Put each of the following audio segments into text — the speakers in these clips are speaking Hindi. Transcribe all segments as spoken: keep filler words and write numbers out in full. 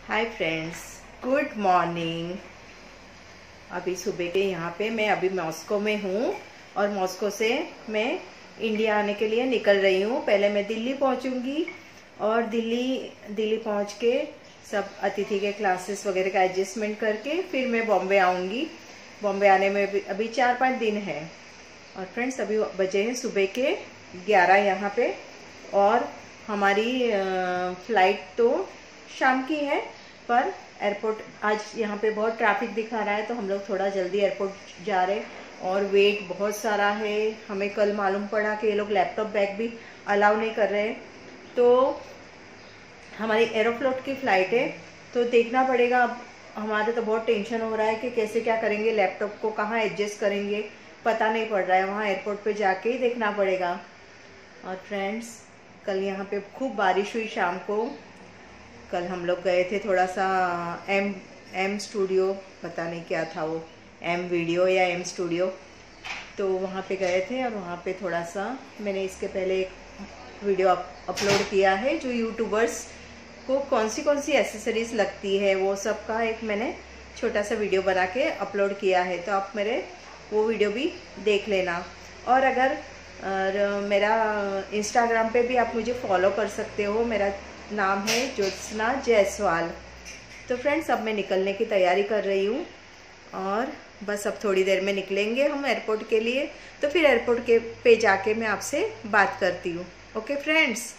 Hi friends, good morning. अभी सुबह के यहाँ पे मैं अभी मॉस्को में हूँ और मॉस्को से मैं इंडिया आने के लिए निकल रही हूँ। पहले मैं दिल्ली पहुँचूँगी और दिल्ली दिल्ली पहुँच के सब अतिथि के क्लासेस वगैरह का एडजस्टमेंट करके फिर मैं बॉम्बे आऊँगी। बॉम्बे आने में भी अभी चार पाँच दिन है। और फ्रेंड्स अभी बजे हैं सुबह के ग्यारह यहाँ पे, और हमारी फ़्लाइट तो शाम की है, पर एयरपोर्ट आज यहाँ पे बहुत ट्रैफिक दिखा रहा है तो हम लोग थोड़ा जल्दी एयरपोर्ट जा रहे हैं। और वेट बहुत सारा है। हमें कल मालूम पड़ा कि ये लोग लैपटॉप बैग भी अलाउ नहीं कर रहे। तो हमारी एरोफ्लोट की फ़्लाइट है तो देखना पड़ेगा। अब हमारे तो बहुत टेंशन हो रहा है कि कैसे क्या करेंगे, लैपटॉप को कहाँ एडजस्ट करेंगे, पता नहीं पड़ रहा है। वहाँ एयरपोर्ट पे जाके ही देखना पड़ेगा। और फ्रेंड्स कल यहाँ पे खूब बारिश हुई शाम को। कल हम लोग गए थे थोड़ा सा एम एम स्टूडियो, पता नहीं क्या था वो, एम वीडियो या एम स्टूडियो, तो वहाँ पे गए थे। और वहाँ पे थोड़ा सा मैंने इसके पहले एक वीडियो अप, अपलोड किया है जो यूट्यूबर्स को कौन सी कौन सी एसेसरीज लगती है वो सब का एक मैंने छोटा सा वीडियो बना के अपलोड किया है। तो आप मेरे वो वीडियो भी देख लेना। और अगर और मेरा इंस्टाग्राम पे भी आप मुझे फॉलो कर सकते हो। मेरा नाम है ज्योत्सना जायसवाल। तो फ्रेंड्स अब मैं निकलने की तैयारी कर रही हूँ और बस अब थोड़ी देर में निकलेंगे हम एयरपोर्ट के लिए। तो फिर एयरपोर्ट के पे जाके मैं आपसे बात करती हूँ। Okay friends.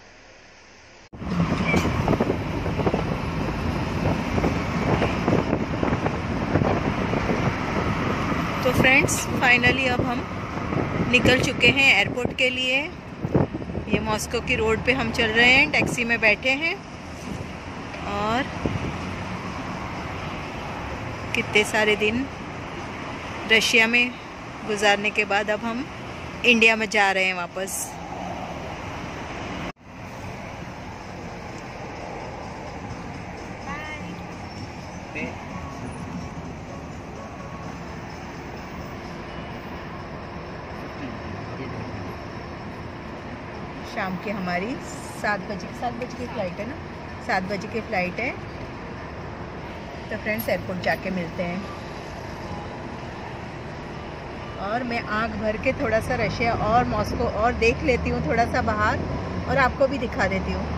तो फ्रेंड्स फाइनली अब हम निकल चुके हैं एयरपोर्ट के लिए। ये मॉस्को की रोड पे हम चल रहे हैं, टैक्सी में बैठे हैं। और कितने सारे दिन रशिया में गुजारने के बाद अब हम इंडिया में जा रहे हैं वापस। शाम की हमारी सात बजे सात बजे की फ़्लाइट है ना, सात बजे की फ़्लाइट है। तो फ्रेंड्स एयरपोर्ट जाके मिलते हैं। और मैं आँख भर के थोड़ा सा रशिया और मॉस्को और देख लेती हूँ थोड़ा सा बाहर, और आपको भी दिखा देती हूँ।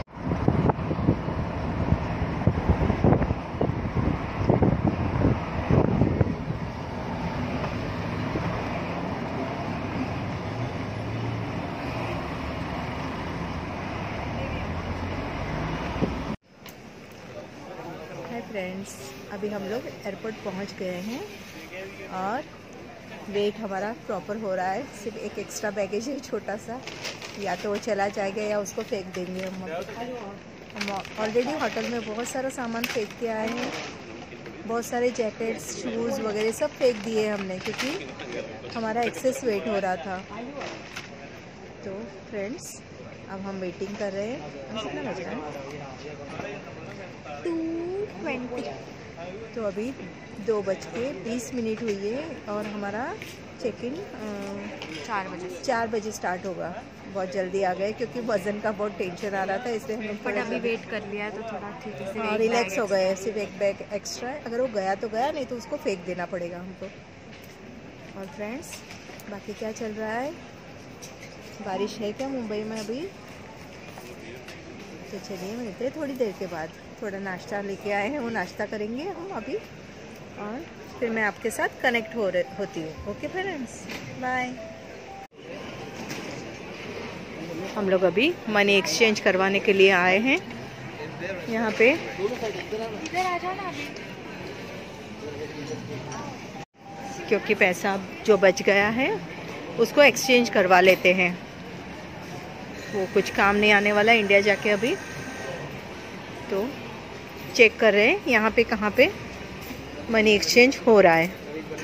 फ्रेंड्स अभी हम लोग एयरपोर्ट पहुंच गए हैं और वेट हमारा प्रॉपर हो रहा है। सिर्फ एक एक्स्ट्रा बैगेज है छोटा सा, या तो वो चला जाएगा या उसको फेंक देंगे हम। हम ऑलरेडी होटल में बहुत सारा सामान फेंक के आए हैं। बहुत सारे जैकेट्स, शूज़ वगैरह सब फेंक दिए हमने क्योंकि हमारा एक्सेस वेट हो रहा था। तो फ्रेंड्स अब हम वेटिंग कर रहे हैं। कितना बज रहा है? Two twenty. तो अभी दो बज के बीस मिनट हुई है और हमारा चेक इन चार बजे चार बजे स्टार्ट होगा। बहुत जल्दी आ गए क्योंकि वज़न का बहुत टेंशन आ रहा था, इसलिए हम लोग अभी वेट कर लिया तो थोड़ा ठीक है, हाँ रिलैक्स हो गए। सिर्फ एक बैग एक्स्ट्रा है, अगर वो गया तो गया, नहीं तो उसको फेंक देना पड़ेगा हमको। और फ्रेंड्स बाकी क्या चल रहा है? बारिश है क्या मुंबई में अभी? तो चलिए मिलते हैं थोड़ी देर के बाद। थोड़ा नाश्ता लेके आए हैं, वो नाश्ता करेंगे हम अभी, और फिर मैं आपके साथ कनेक्ट हो रही होती हूँ। Okay friends, bye. हम लोग अभी मनी एक्सचेंज करवाने के लिए आए हैं यहाँ पे। क्योंकि पैसा जो बच गया है उसको एक्सचेंज करवा लेते हैं। वो कुछ काम नहीं आने वाला इंडिया जाके अभी। तो चेक कर रहे हैं यहाँ पे कहाँ पे मनी एक्सचेंज हो रहा है।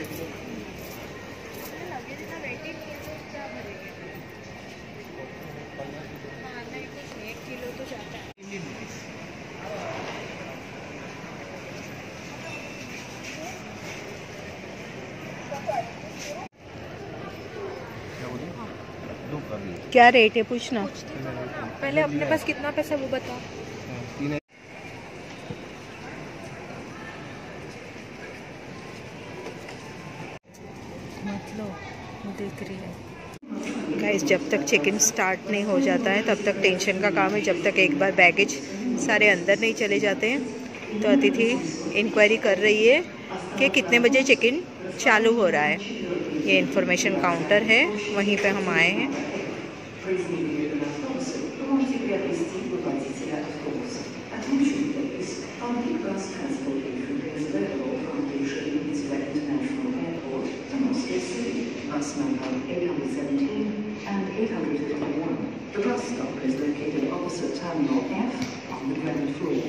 क्या रेट है पूछना? पहले अपने पास कितना पैसा वो बता। दिख रही है। गाइस, जब तक चेक इन स्टार्ट नहीं हो जाता है तब तक टेंशन का काम है। जब तक एक बार बैगेज सारे अंदर नहीं चले जाते हैं। तो अतिथि इंक्वायरी कर रही है कि कितने बजे चेक इन चालू हो रहा है। ये इन्फॉर्मेशन काउंटर है, वहीं पे हम आए हैं। Bus number eight hundred seventeen and eight hundred fifty-one. The bus stop is located opposite Terminal F on the ground floor.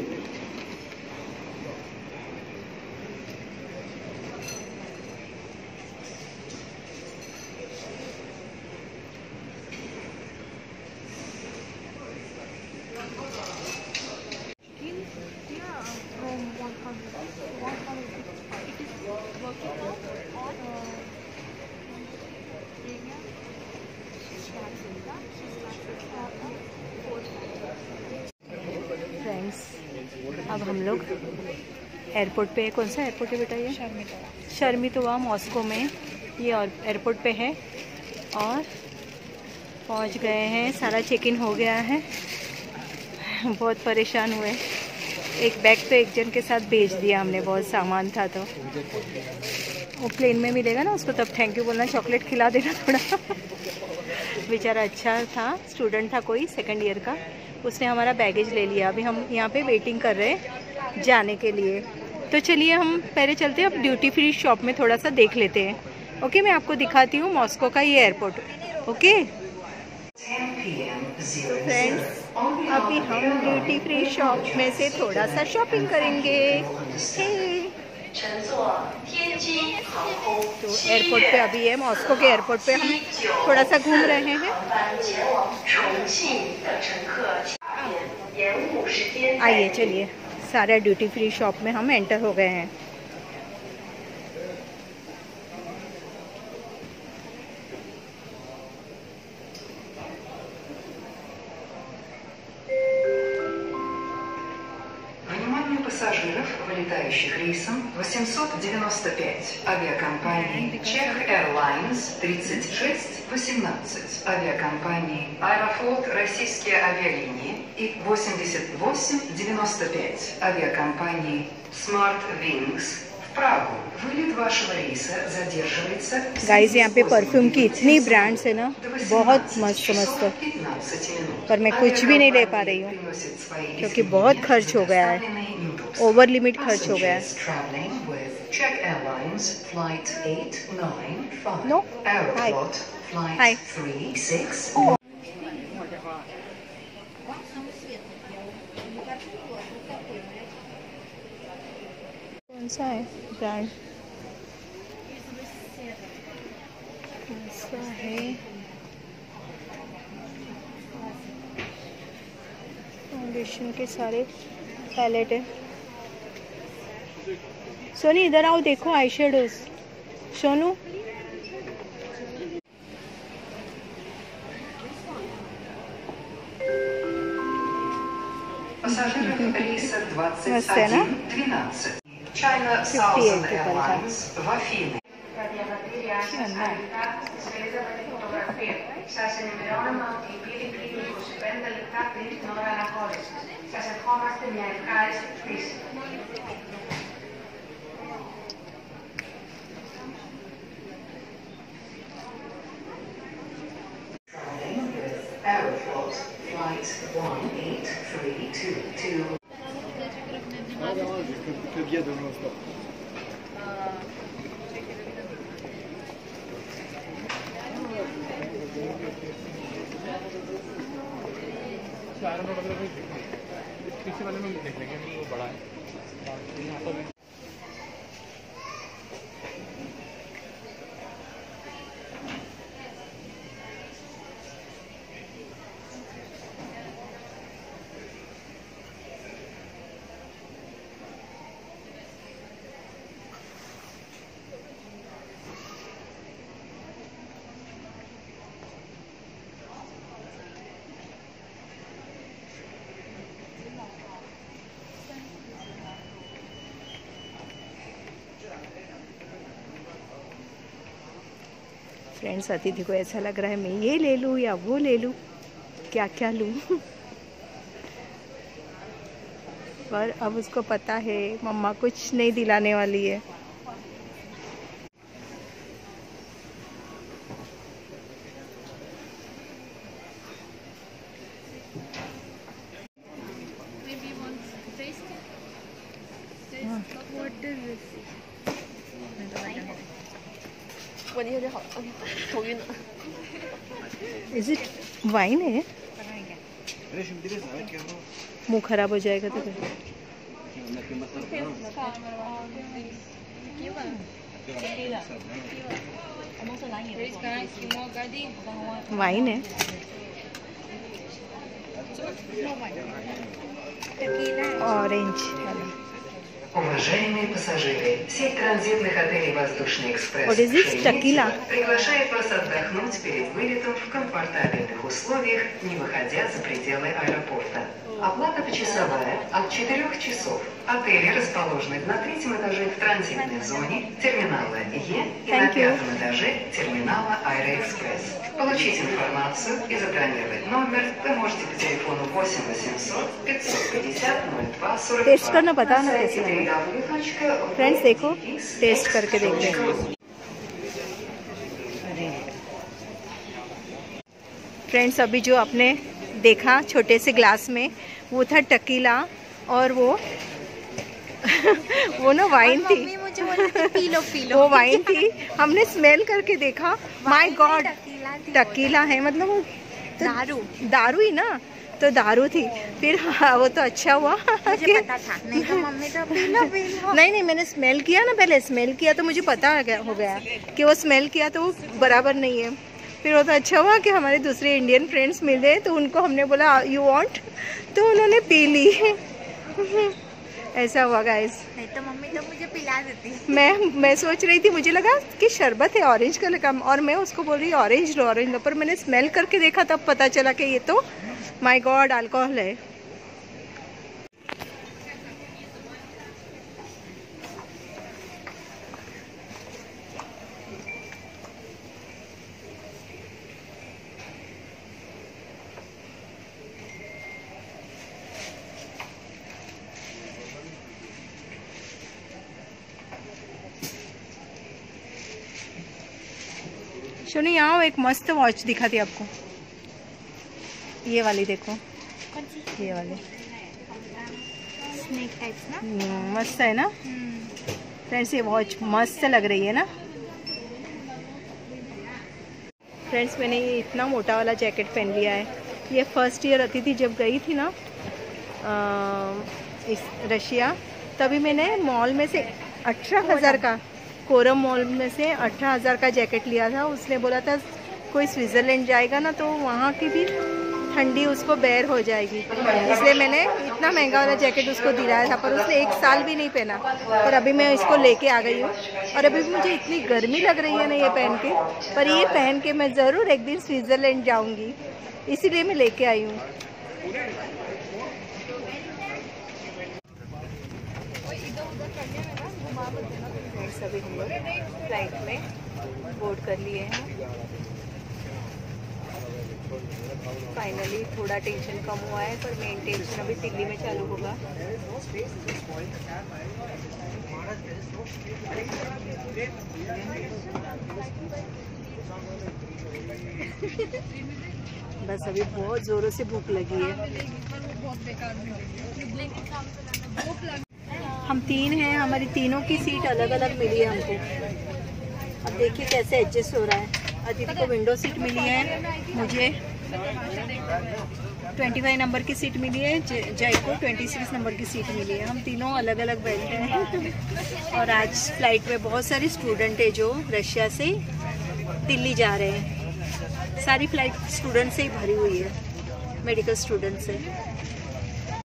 Friends, अब हम लोग एयरपोर्ट पे, कौन सा एयरपोर्ट है बेटा ये? शर्मितोवा मॉस्को में ये एयरपोर्ट पे है और पहुंच गए हैं। सारा चेक इन हो गया है। बहुत परेशान हुए। एक बैग तो एक जन के साथ भेज दिया हमने, बहुत सामान था। तो वो प्लेन में मिलेगा ना, उसको तब थैंक यू बोलना, चॉकलेट खिला देना थोड़ा। बेचारा अच्छा था, स्टूडेंट था कोई सेकंड ईयर का, उसने हमारा बैगेज ले लिया। अभी हम यहाँ पे वेटिंग कर रहे हैं जाने के लिए। तो चलिए हम पहले चलते हैं, अब ड्यूटी फ्री शॉप में थोड़ा सा देख लेते हैं। ओके, मैं आपको दिखाती हूँ मॉस्को का ये एयरपोर्ट। ओके तो फ्रेंड्स, अभी हम ड्यूटी फ्री शॉप में से थोड़ा सा शॉपिंग करेंगे। तो एयरपोर्ट पे अभी है, मॉस्को के एयरपोर्ट पे हम थोड़ा सा घूम रहे हैं। आइए चलिए, सारे ड्यूटी फ्री शॉप में हम एंटर हो गए हैं। Пассажиров, вылетающих рейсом восемьсот девяносто пять, авиакомпании Czech Airlines тридцать шесть восемнадцать, авиакомпании Аэрофлот Российские авиалинии и восемьдесят восемь девяносто пять, авиакомпании Smart Wings в Прагу. Вылет вашего рейса задерживается। Guys, यहाँ पे परफ्यूम की इतनी ब्रांड्स है ना, बहुत मस्त मस्त, पर मैं कुछ भी नहीं ले पा रही हूँ क्योंकि बहुत खर्च हो गया है, ओवर लिमिट खर्च हो गया है। नो हाय हाय कौन सा है ब्रांड? ऐसा है फाउंडेशन के सारे पैलेट है। सोनी इधर आओ, देखो eye shadows. Sonu Пассажиров рейса двадцать один двенадцать. China Southern Airlines в Афины. Σας ενημερώνουμε ότι η πύλη κλείνει είκοσι πέντε λεπτά πριν την ώρα αναχώρησης. Σας ευχόμαστε μια ευχάριστη πτήση. Aeroflot flight one eight three two two. पीछे वाले में देख लेंगे, वो बड़ा है। फ्रेंड्स, अतिथि को ऐसा लग रहा है मैं ये ले लूँ या वो ले लूँ, क्या क्या लूँ। पर अब उसको पता है मम्मा कुछ नहीं दिलाने वाली है। इज इट वाइन है? मुंह खराब हो जाएगा तो फिर। वाइन है? ऑरेंज वाला। Уважаемые пассажиры, сеть транзитных отелей «Воздушный экспресс» What is this? Tequila? приглашает вас отдохнуть перед вылетом в комфортабельных условиях, не выходя за пределы аэропорта. Оплата почасовая от четырёх часов. Отели расположены на третьем этаже в транзитной зоне терминала Е и на пятом этаже терминала «Аэроэкспресс». Получить информацию и забронировать номер вы можете по телефону восемь восемьсот пятьсот пятьдесят ноль два сорок два. Test करना पता ना कैसे लगा। फ्रेंड्स देखो, टेस्ट करके देखते हैं। फ्रेंड्स, अभी जो आपने देखा छोटे से ग्लास में, वो था टकीला और वो वो ना वाइन थी। मुझे बोली थी पी लो पी लो। वो वाइन थी। हमने स्मेल करके देखा, माय गॉड टकीला है, मतलब वो तो दारू दारू ही ना, तो दारू थी। फिर हाँ, वो तो अच्छा हुआ मुझे पता था, नहीं तो मम्मी तो पी लो पी लो। नहीं नहीं, मैंने स्मेल किया ना, पहले स्मेल किया तो मुझे पता हो गया कि वो स्मेल किया तो वो बराबर नहीं है। फिर वो तो अच्छा हुआ कि हमारे दूसरे इंडियन फ्रेंड्स मिल गए, तो उनको हमने बोला यू वांट, तो उन्होंने पी ली। ऐसा हुआ गाइस। नहीं तो मम्मी तो मुझे पिला देती। मैं मैं सोच रही थी, मुझे लगा कि शरबत है ऑरेंज कलर का, और मैं उसको बोल रही ऑरेंज लो ऑरेंज लो, पर मैंने स्मेल करके देखा तब पता चला कि ये तो माय गॉड अल्कोहल है। सुनिए, यहाँ एक मस्त वॉच दिखाती आपको, ये वाली देखो, ये वाली स्नेक टाइप्स ना, मस्त है ना फ्रेंड्स। ये वॉच मस्त लग रही है ना फ्रेंड्स। मैंने ये इतना मोटा वाला जैकेट पहन लिया है। ये फर्स्ट ईयर अतिथि जब गई थी ना आ, इस रशिया, तभी मैंने मॉल में से अठारह हज़ार का, कोरम मॉल में से अठारह हज़ार का जैकेट लिया था। उसने बोला था कोई स्विट्ज़रलैंड जाएगा ना तो वहाँ की भी ठंडी उसको बेर हो जाएगी, इसलिए मैंने इतना महंगा वाला जैकेट उसको दिलाया था, पर उसने एक साल भी नहीं पहना। पर अभी मैं इसको लेके आ गई हूँ, और अभी मुझे इतनी गर्मी लग रही है ना ये पहन के, पर ये पहन के मैं ज़रूर एक दिन स्विट्ज़रलैंड जाऊँगी, इसीलिए मैं लेके आई हूँ। सभी हम लोग फ्लाइट में बोर्ड कर लिए हैं। फाइनली थोड़ा टेंशन कम हुआ है, पर मेन टेंशन अभी दिल्ली में चालू होगा। बस अभी बहुत जोरों से भूख लगी है। हम तीन हैं, हमारी तीनों की सीट अलग अलग मिली है हमको। अब देखिए कैसे एडजस्ट हो रहा है। अदिति को विंडो सीट मिली है, मुझे पच्चीस नंबर की सीट मिली है, जय को छब्बीस नंबर की सीट मिली है। हम तीनों अलग अलग बैठे हैं। और आज फ्लाइट में बहुत सारे स्टूडेंट है जो रशिया से दिल्ली जा रहे हैं। सारी फ्लाइट स्टूडेंट से ही भरी हुई है, मेडिकल स्टूडेंट से।